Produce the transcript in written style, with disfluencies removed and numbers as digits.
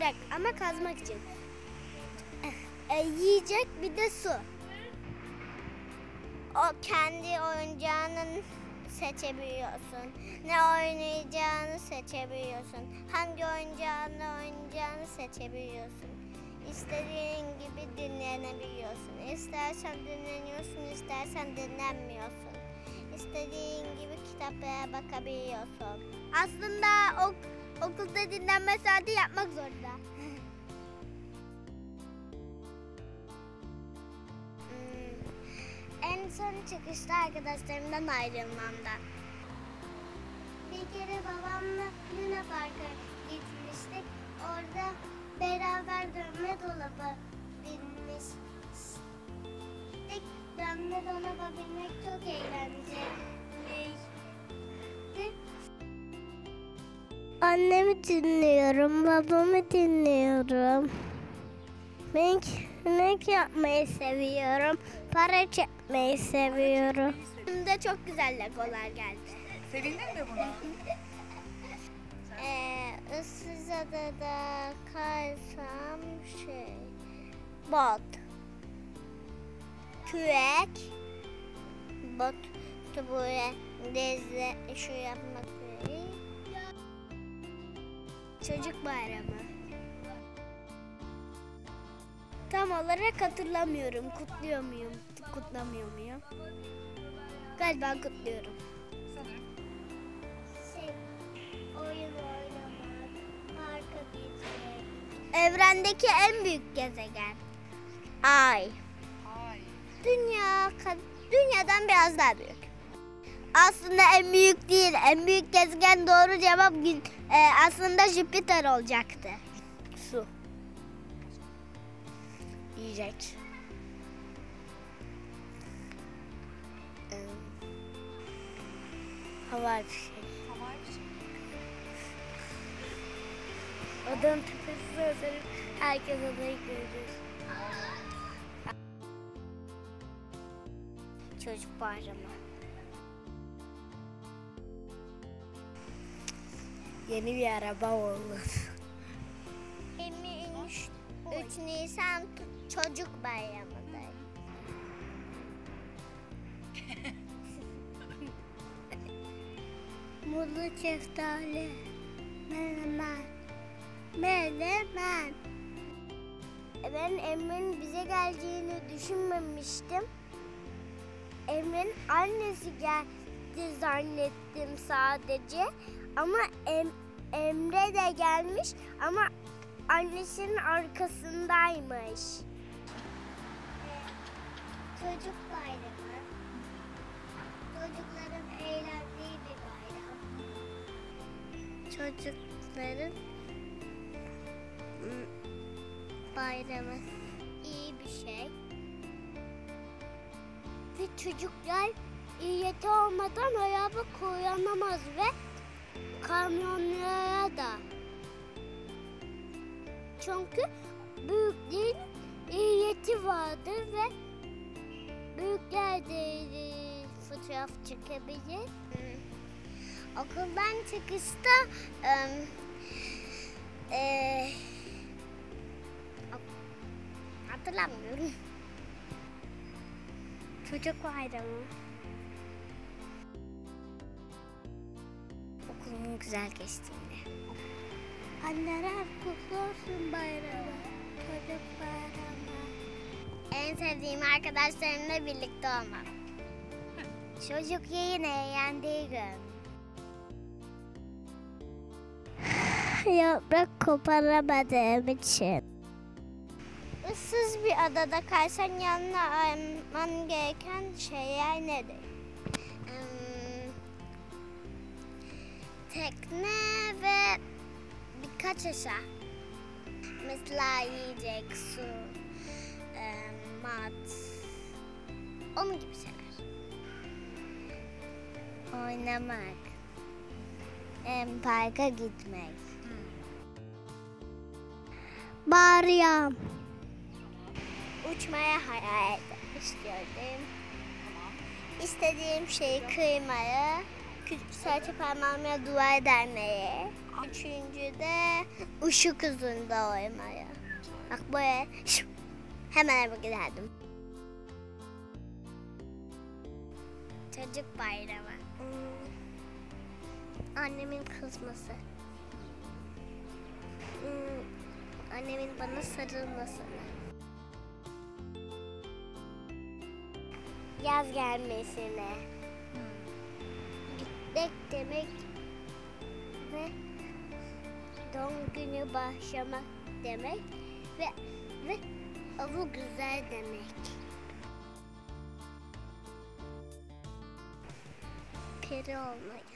toprak ama kazmak için. Yiyecek bir de su. O kendi oyuncağını seçebiliyorsun. Ne oynayacağını seçebiliyorsun. Hangi oynayacağını seçebiliyorsun. İstediğin gibi dinlenebiliyorsun. İstersen dinleniyorsun, istersen dinlenmiyorsun. İstediğin gibi kitaplara bakabiliyorsun. Aslında okulda dinlenme saati yapmak zorunda. En son çıkışta arkadaşlarımdan ayrılmamdan. Bir kere babamla Luna Park'a gitmiştik. Orada beraber dönme dolaba binmiştik. Dönme dolaba binmek çok eğlenceliydi. Annemi dinliyorum, babamı dinliyorum. Ben yemek yapmayı seviyorum, para çekmeyi seviyorum. Şimdi çok güzel legolar geldi. Sevindin mi buna? Issız adada kalsam bot, kürek, bot böyle dezle şu yapmak böyle. Çocuk bayramı. Tam olarak hatırlamıyorum. Kutluyor muyum? Kutlamıyor muyum? Galiba kutluyorum. Sanırım. Oyun oynamak, parka gitmek. Evrendeki en büyük gezegen. Ay. Ay. Dünyadan biraz daha büyük. Aslında en büyük değil. En büyük gezegen doğru cevap aslında Jüpiter olacaktı. Su. Yiyecek. Havai fişek. Havai fişek. Odanın tepesine oturup herkes odayı görür. Çocuk bayramı. Yeni bir araba olur. 23 Nisan çocuk bayramıdır. Muzlu şeftali, menemen, menemen. Ben Emre'nin bize geleceğini düşünmemiştim. Emre'nin annesi geldi zannettim sadece. Ama Emre de gelmiş ama annesinin arkasındaymış. Çocuk bayramı. Çocukların eğlendiği bir bayram. Çocukların bayramı iyi bir şey. Ve çocuklar ehliyeti olmadan araba kullanamaz ve kamyonlara da. Çünkü büyüklerin ehliyeti vardır ve büyükler de fotoğraf çekebilir. Okuldan çıkışta hatırlamıyorum. Çocuk bayramı. Okulumun güzel geçtiğinde. Anneler kutlu olsun bayramı. Çocuk bayramı. En sevdiğim arkadaşlarımla birlikte olmak. Çocuk yine eğlendiği gün. Yaprak koparamadığım için. Issız bir adada kalsan yanına alman gereken şeyler nedir? Tekne ve birkaç eşya. Mesela yiyecek, su, mat, onun gibi şeyler. Oynamak, parka gitmek. Bayram. Uçmaya hayal etmek istiyordum. İstediğim şeyi kıymayı Serçe parmağımla dua edermeye. Üçüncü de ışık hızında oymaya. Bak böyle hemen eve giderdim. Çocuk bayramı. Annemin kızması. Annemin bana sarılmasını. Yaz gelmesine. Gitmek demek ve doğum günü başlamak demek ve avı güzel demek. Peri olmayı.